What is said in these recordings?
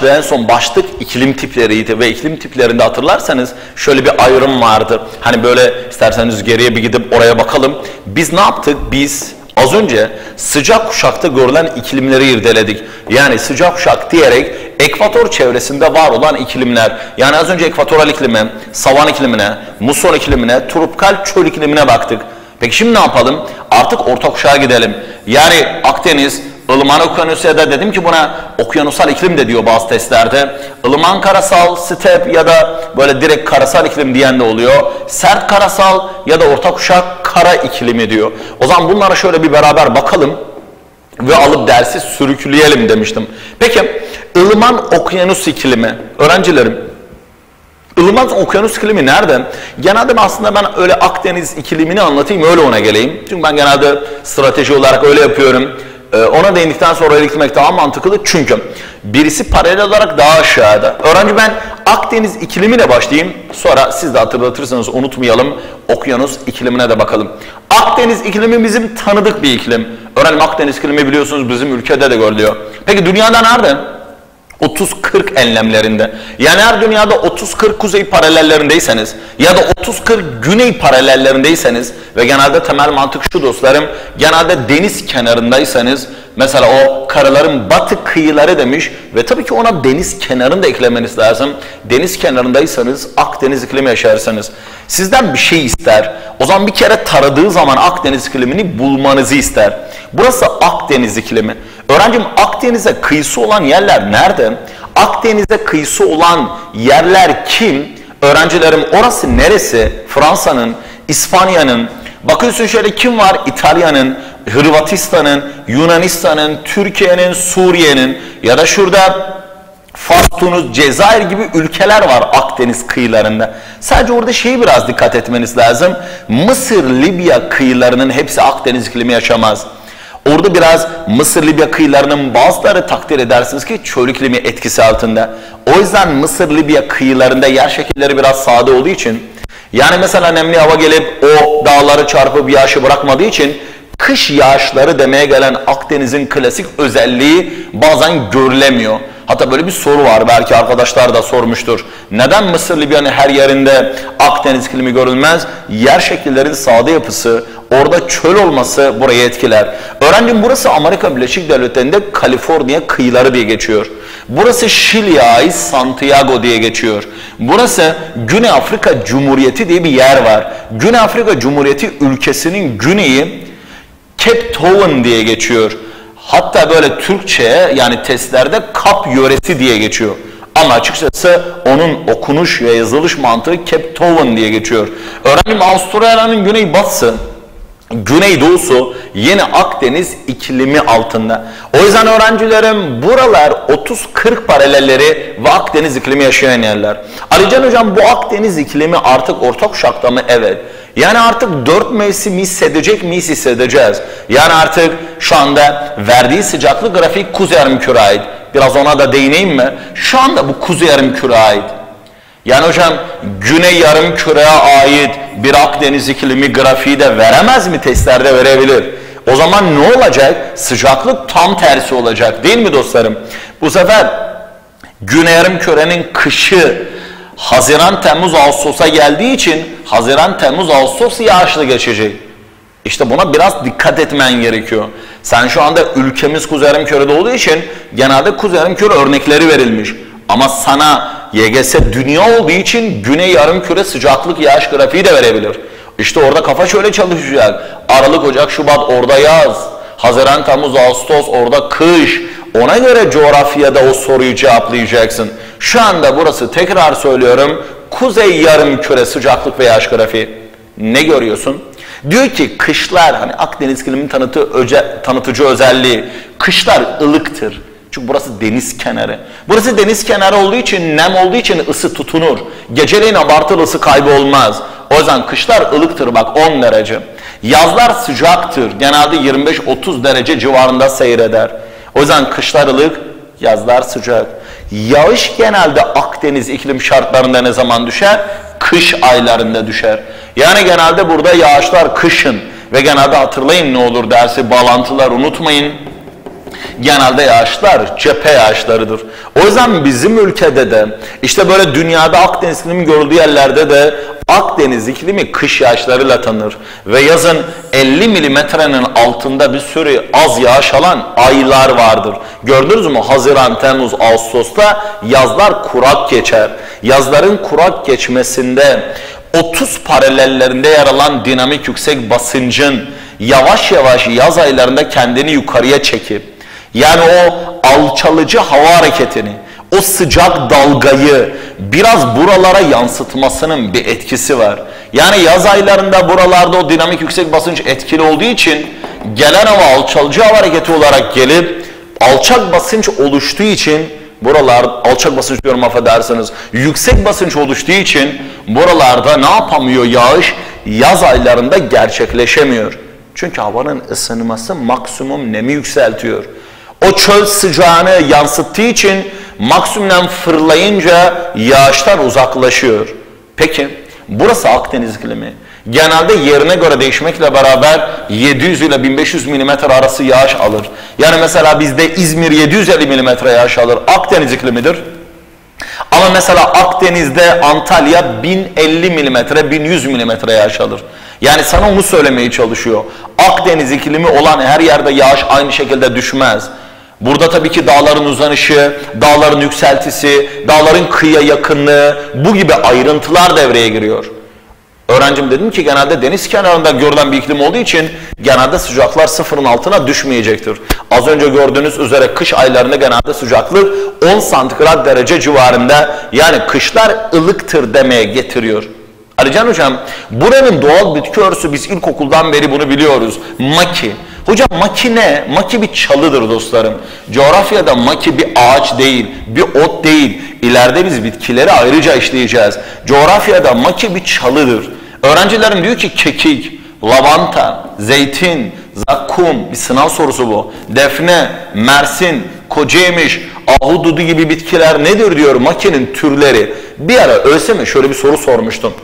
başlığı en son başlık iklim tipleriydi ve iklim tiplerinde hatırlarsanız şöyle bir ayrım vardı. Hani böyle isterseniz geriye bir gidip oraya bakalım. Biz ne yaptık? Biz az önce sıcak kuşakta görülen iklimleri irdeledik. Yani sıcak kuşak diyerek ekvator çevresinde var olan iklimler. Yani az önce ekvatoral iklime, savan iklimine, muson iklimine, tropikal çöl iklimine baktık. Peki şimdi ne yapalım? Artık orta kuşağa gidelim. Yani Akdeniz, ılıman okyanus ya da dedim ki buna okyanusal iklim de diyor bazı testlerde. Ilıman karasal, step ya da böyle direkt karasal iklim diyen de oluyor. Sert karasal ya da orta kuşak kara iklimi diyor. O zaman bunlara şöyle bir beraber bakalım ve alıp dersi sürükleyelim demiştim. Peki ılıman okyanus iklimi, öğrencilerim, ılıman okyanus iklimi nerede? Genelde aslında ben öyle Akdeniz iklimini anlatayım, öyle ona geleyim. Çünkü ben genelde strateji olarak öyle yapıyorum. Ona değindikten sonra öyle gitmek daha mantıklı. Çünkü birisi paralel olarak daha aşağıda. Öğrenci ben Akdeniz iklimine başlayayım. Sonra siz de hatırlatırsanız unutmayalım. Okyanus iklimine de bakalım. Akdeniz iklimi bizim tanıdık bir iklim. Öğrenim Akdeniz iklimi biliyorsunuz bizim ülkede de görülüyor. Peki dünyada nerede? 30-40 enlemlerinde. Yani her dünyada 30-40 kuzey paralellerindeyseniz ya da 30-40 güney paralellerindeyseniz ve genelde temel mantık şu dostlarım, genelde deniz kenarındaysanız, mesela o karaların batı kıyıları demiş ve tabii ki ona deniz kenarını da eklemeniz lazım. Deniz kenarındaysanız Akdeniz iklimi yaşarsanız sizden bir şey ister. O zaman bir kere taradığı zaman Akdeniz iklimini bulmanızı ister. Burası Akdeniz iklimi. Öğrencim Akdeniz'e kıyısı olan yerler nerede? Akdeniz'e kıyısı olan yerler kim? Öğrencilerim orası neresi? Fransa'nın, İspanya'nın, bakıyorsun şöyle kim var? İtalya'nın, Hırvatistan'ın, Yunanistan'ın, Türkiye'nin, Suriye'nin ya da şurada Fas, Tunus, Cezayir gibi ülkeler var Akdeniz kıyılarında. Sadece orada şeyi biraz dikkat etmeniz lazım. Mısır, Libya kıyılarının hepsi Akdeniz iklimi yaşamaz. Orada biraz Mısır, Libya kıyılarının bazıları takdir edersiniz ki çöl iklimi etkisi altında. O yüzden Mısır, Libya kıyılarında yer şekilleri biraz sade olduğu için, yani mesela nemli hava gelip o dağları çarpıp yağışı bırakmadığı için kış yağışları demeye gelen Akdeniz'in klasik özelliği bazen görülemiyor. Hatta böyle bir soru var, belki arkadaşlar da sormuştur. Neden Mısır, Libya'nın her yerinde Akdeniz iklimi görülmez? Yer şekillerin sade yapısı, orada çöl olması burayı etkiler. Öğrencim burası Amerika Birleşik Devletleri'nde Kaliforniya kıyıları diye geçiyor. Burası Şili'ye ait Santiago diye geçiyor. Burası Güney Afrika Cumhuriyeti diye bir yer var. Güney Afrika Cumhuriyeti ülkesinin güneyi Cape Town diye geçiyor. Hatta böyle Türkçe'ye yani testlerde Kap yöresi diye geçiyor. Ama açıkçası onun okunuş ve yazılış mantığı Cape Town diye geçiyor. Öğrencim Avustralya'nın güneybatısı, güneydoğusu yine Akdeniz iklimi altında. O yüzden öğrencilerim buralar 30-40 paralelleri ve Akdeniz iklimi yaşayan yerler. Alican hocam bu Akdeniz iklimi artık orta kuşakta mı? Evet. Yani artık 4 mevsim hissedecek miyiz? Hissedeceğiz. Yani artık şu anda verdiği sıcaklık grafik kuzey yarımküre ait. Biraz ona da değineyim mi? Şu anda bu kuzey yarımküre ait. Yani hocam güney yarımküreye ait bir Akdeniz iklimi grafiği de veremez mi? Testlerde verebilir. O zaman ne olacak? Sıcaklık tam tersi olacak değil mi dostlarım? Bu sefer güney yarımkürenin kışı Haziran, Temmuz, Ağustos'a geldiği için Haziran, Temmuz, Ağustos yağışlı geçecek. İşte buna biraz dikkat etmen gerekiyor. Sen şu anda ülkemiz kuzey yarımkürede olduğu için genelde kuzey yarımküre örnekleri verilmiş. Ama sana YGS dünya olduğu için güney yarımküre sıcaklık yağış grafiği de verebilir. İşte orada kafa şöyle çalışacak. Aralık, Ocak, Şubat orada yaz. Haziran, Temmuz, Ağustos orada kış. Ona göre coğrafyada o soruyu cevaplayacaksın. Şu anda burası tekrar söylüyorum. Kuzey yarımküre sıcaklık ve yağış grafiği. Ne görüyorsun? Diyor ki kışlar, hani Akdeniz ikliminin tanıtıcı özelliği, kışlar ılıktır. Çünkü burası deniz kenarı. Burası deniz kenarı olduğu için, nem olduğu için ısı tutunur. Geceleyin abartılı ısı kaybı olmaz. O yüzden kışlar ılıktır bak 10 derece. Yazlar sıcaktır. Genelde 25-30 derece civarında seyreder. O yüzden kışlar ılık, yazlar sıcak. Yağış genelde Akdeniz iklim şartlarında ne zaman düşer? Kış aylarında düşer. Yani genelde burada yağışlar kışın ve genelde hatırlayın ne olur dersi bağlantılar unutmayın. genelde yağışlar cephe yağışlarıdır. O yüzden bizim ülkede de işte böyle dünyada Akdeniz iklimi görüldüğü yerlerde de Akdeniz iklimi kış yağışlarıyla tanınır. Ve yazın 50 milimetrenin altında bir sürü az yağış alan aylar vardır. Gördünüz mü? Haziran, Temmuz, Ağustos'ta yazlar kurak geçer. Yazların kurak geçmesinde 30 paralellerinde yer alan dinamik yüksek basıncın yavaş yavaş yaz aylarında kendini yukarıya çekip, yani o alçalıcı hava hareketini, o sıcak dalgayı biraz buralara yansıtmasının bir etkisi var. Yani yaz aylarında buralarda o dinamik yüksek basınç etkili olduğu için gelen hava alçalıcı hava hareketi olarak gelip alçak basınç oluştuğu için buralar, alçak basınç diyorum affedersiniz, yüksek basınç oluştuğu için buralarda ne yapamıyor yağış? Yaz aylarında gerçekleşemiyor. Çünkü havanın ısınması maksimum nemi yükseltiyor. O çöl sıcağını yansıttığı için maksimumdan fırlayınca yağışlar uzaklaşıyor. Peki burası Akdeniz iklimi. Genelde yerine göre değişmekle beraber 700 ile 1500 milimetre arası yağış alır. Yani mesela bizde İzmir 750 milimetre yağış alır. Akdeniz iklimidir. Ama mesela Akdeniz'de Antalya 1050 milimetre, 1100 milimetre yağış alır. Yani sana onu söylemeye çalışıyor. Akdeniz iklimi olan her yerde yağış aynı şekilde düşmez. Burada tabii ki dağların uzanışı, dağların yükseltisi, dağların kıyıya yakınlığı, bu gibi ayrıntılar devreye giriyor. Öğrencim dedim ki genelde deniz kenarında görülen bir iklim olduğu için genelde sıcaklar sıfırın altına düşmeyecektir. Az önce gördüğünüz üzere kış aylarında genelde sıcaklık 10 santigrat derece civarında, yani kışlar ılıktır demeye getiriyor. Alican hocam, buranın doğal bitki örtüsü biz ilkokuldan beri bunu biliyoruz. Maki. Hocam maki ne? Maki bir çalıdır dostlarım. Coğrafyada maki bir ağaç değil, bir ot değil. İleride biz bitkileri ayrıca işleyeceğiz. Coğrafyada maki bir çalıdır. Öğrencilerim diyor ki kekik, lavanta, zeytin, zakkum, bir sınav sorusu bu. Defne, mersin, kocayemiş, ahududu gibi bitkiler nedir diyor makinin türleri. Bir ara ÖSYM'e şöyle bir soru sormuştum.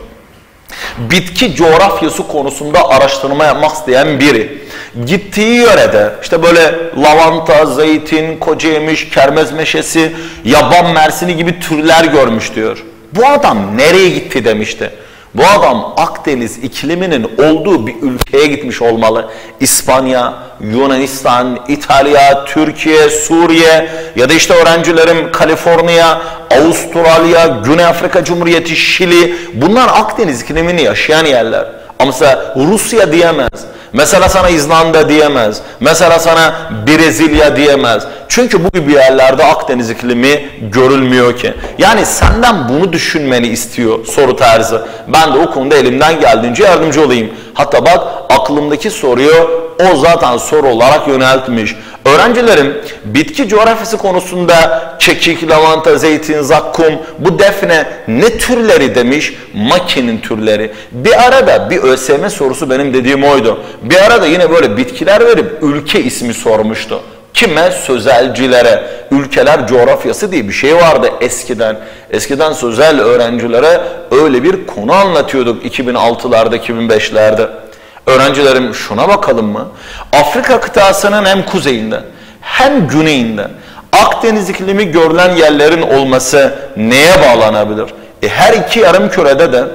Bitki coğrafyası konusunda araştırma yapmak isteyen biri gittiği yörede işte böyle lavanta, zeytin, kocayemiş, kermez meşesi, yaban mersini gibi türler görmüş diyor. Bu adam nereye gitti demişti. Bu adam Akdeniz ikliminin olduğu bir ülkeye gitmiş olmalı. İspanya, Yunanistan, İtalya, Türkiye, Suriye ya da işte öğrencilerim Kaliforniya, Avustralya, Güney Afrika Cumhuriyeti, Şili, bunlar Akdeniz iklimini yaşayan yerler. Ama mesela Rusya diyemez. Mesela sana İzlanda diyemez. Mesela sana Brezilya diyemez. Çünkü bu gibi yerlerde Akdeniz iklimi görülmüyor ki. Yani senden bunu düşünmeni istiyor soru tarzı. Ben de o konuda elimden geldiğince yardımcı olayım. Hatta bak aklımdaki soruyu o zaten soru olarak yöneltmiş. Öğrencilerim bitki coğrafyası konusunda kekik, lavanta, zeytin, zakkum, bu defne ne türleri demiş? Makinin türleri. Bir arada bir ÖSYM sorusu benim dediğim oydu. Bir arada yine böyle bitkiler verip ülke ismi sormuştu. Kime? Sözelcilere. Ülkeler coğrafyası diye bir şey vardı eskiden. Eskiden sözel öğrencilere öyle bir konu anlatıyorduk 2006'larda, 2005'lerde. Öğrencilerim şuna bakalım mı? Afrika kıtasının hem kuzeyinde hem güneyinde Akdeniz iklimi görülen yerlerin olması neye bağlanabilir? Her iki yarımkürede de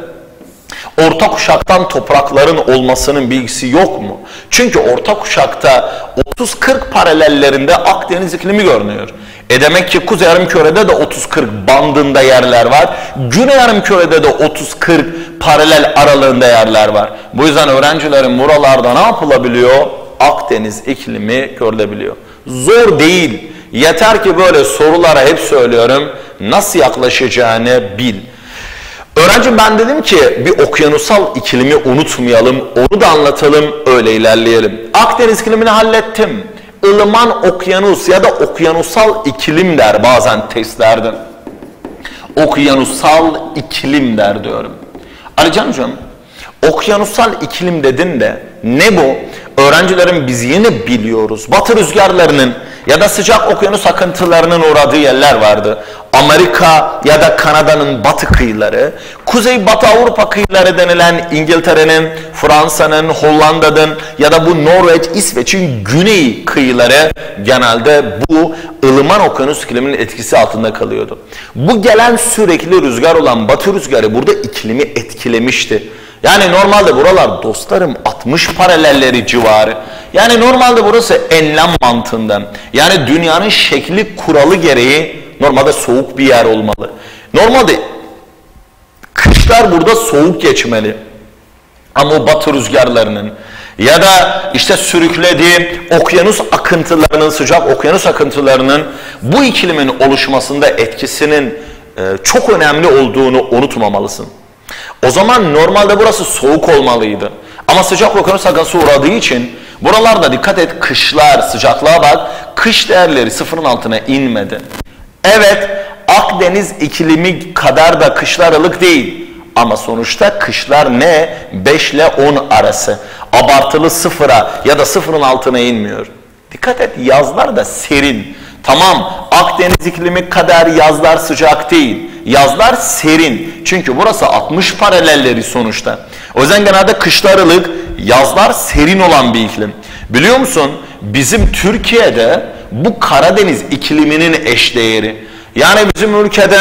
orta kuşaktan toprakların olmasının bilgisi yok mu? Çünkü orta kuşakta 30-40 paralellerinde Akdeniz iklimi görünüyor. Demek ki kuzey yarımkürede de 30-40 bandında yerler var. Güney yarımkürede de 30-40 paralel aralığında yerler var. Bu yüzden öğrencilerin buralarda ne yapılabiliyor? Akdeniz iklimi görülebiliyor. Zor değil. Yeter ki böyle sorulara hep söylüyorum, nasıl yaklaşacağını bil. Öğrencim ben dedim ki bir okyanusal iklimi unutmayalım, onu da anlatalım, öyle ilerleyelim. Akdeniz iklimini hallettim. Ilıman okyanus ya da okyanusal iklim der bazen testlerde. Okyanusal iklim der diyorum. Alican hocam, okyanusal iklim dedin de Ne bu? Öğrencilerim biz yine biliyoruz. Batı rüzgarlarının ya da sıcak okyanus akıntılarının uğradığı yerler vardı. Amerika ya da Kanada'nın batı kıyıları, Kuzey-Batı Avrupa kıyıları denilen İngiltere'nin, Fransa'nın, Hollanda'nın ya da bu Norveç, İsveç'in güney kıyıları genelde bu ılıman okyanus ikliminin etkisi altında kalıyordu. Bu gelen sürekli rüzgar olan batı rüzgarı burada iklimi etkilemişti. Yani normalde buralar dostlarım 60 paralelleri civarı. Yani normalde burası enlem mantığından. Yani dünyanın şekli kuralı gereği normalde soğuk bir yer olmalı. Normalde kışlar burada soğuk geçmeli. Ama o batı rüzgarlarının ya da işte sürüklediği okyanus akıntılarının, sıcak okyanus akıntılarının bu iklimin oluşmasında etkisinin çok önemli olduğunu unutmamalısın. O zaman normalde burası soğuk olmalıydı. Ama sıcak okyanus akıntısı uğradığı için buralarda dikkat et, kışlar, sıcaklığa bak, kış değerleri sıfırın altına inmedi. Evet, Akdeniz iklimi kadar da kışlar ılık değil. Ama sonuçta kışlar ne? 5 ile 10 arası. Abartılı sıfıra ya da sıfırın altına inmiyor. Dikkat et, yazlar da serin. Tamam, Akdeniz iklimi kadar yazlar sıcak değil. Yazlar serin. Çünkü burası 60 paralelleri sonuçta. O yüzden genelde kışlar ılık, yazlar serin olan bir iklim. Biliyor musun? Bizim Türkiye'de bu Karadeniz ikliminin eşdeğeri. Yani bizim ülkede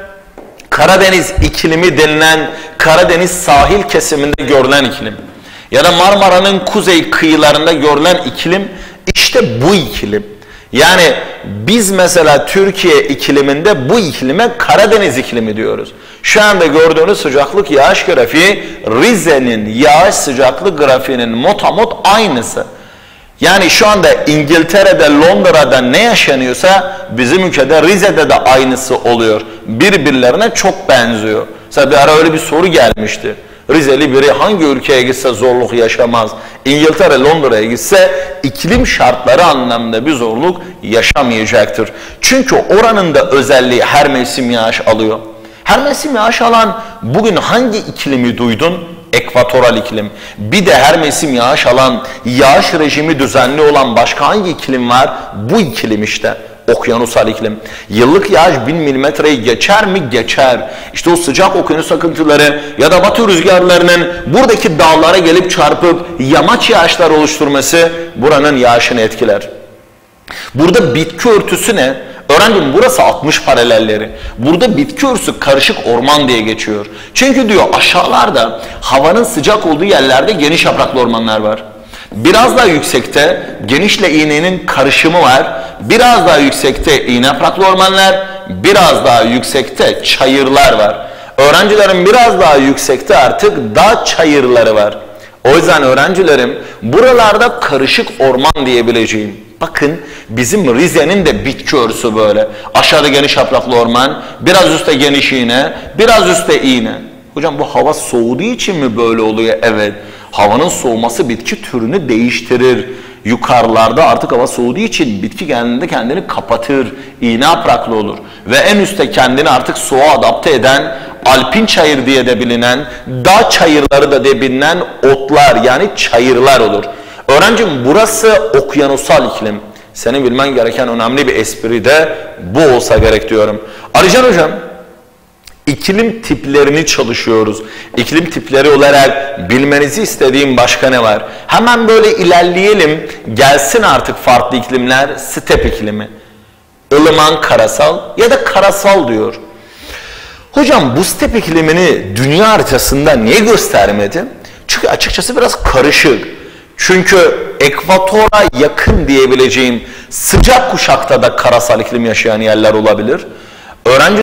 Karadeniz iklimi denilen Karadeniz sahil kesiminde görülen iklim ya da Marmara'nın kuzey kıyılarında görülen iklim işte bu iklim. Yani biz mesela Türkiye ikliminde bu iklime Karadeniz iklimi diyoruz. Şu anda gördüğünüz sıcaklık yağış grafiği Rize'nin yağış sıcaklık grafiğinin motamot aynısı. Yani şu anda İngiltere'de, Londra'da ne yaşanıyorsa bizim ülkede Rize'de de aynısı oluyor. Birbirlerine çok benziyor. Mesela bir ara öyle bir soru gelmişti. Rizeli biri hangi ülkeye gitse zorluk yaşamaz. İngiltere, Londra'ya gitse iklim şartları anlamında bir zorluk yaşamayacaktır. Çünkü oranın da özelliği her mevsim yağış alıyor. Her mevsim yağış alan bugün hangi iklimi duydun? Ekvatoral iklim. Bir de her mevsim yağış alan, yağış rejimi düzenli olan başka hangi iklim var? Bu iklim işte. Okyanusal iklim. Yıllık yağış 1000 milimetreyi geçer mi? Geçer. İşte o sıcak okyanus akıntıları ya da batı rüzgarlarının buradaki dağlara gelip çarpıp yamaç yağışlar oluşturması buranın yağışını etkiler. Burada bitki örtüsü ne? Öğrencim burası 60 paralelleri. Burada bitki örtüsü karışık orman diye geçiyor. Çünkü diyor aşağılarda havanın sıcak olduğu yerlerde geniş yapraklı ormanlar var. Biraz daha yüksekte genişle iğnenin karışımı var. Biraz daha yüksekte iğne yapraklı ormanlar, biraz daha yüksekte çayırlar var. Öğrencilerin biraz daha yüksekte artık dağ çayırları var. O yüzden öğrencilerim buralarda karışık orman diyebileceğim. Bakın bizim Rize'nin de bitki örtüsü böyle. Aşağıda geniş yapraklı orman, biraz üstte geniş iğne, biraz üstte iğne. Hocam bu hava soğuduğu için mi böyle oluyor? Evet. Havanın soğuması bitki türünü değiştirir. Yukarılarda artık hava soğuduğu için bitki kendini kapatır. İğne yapraklı olur. Ve en üstte kendini artık soğuğa adapte eden alpin çayır diye de bilinen, dağ çayırları da diye bilinen otlar yani çayırlar olur. Öğrencim burası okyanusal iklim. Senin bilmen gereken önemli bir espri de bu olsa gerek diyorum. Alican hocam, iklim tiplerini çalışıyoruz. İklim tipleri olarak bilmenizi istediğim başka ne var? Hemen böyle ilerleyelim. Gelsin artık farklı iklimler. Step iklimi. Ilıman karasal ya da karasal diyor. Hocam bu step iklimini dünya haritasında niye göstermedi? Çünkü açıkçası biraz karışık. Çünkü ekvatora yakın diyebileceğim sıcak kuşakta da karasal iklim yaşayan yerler olabilir. Öğrenci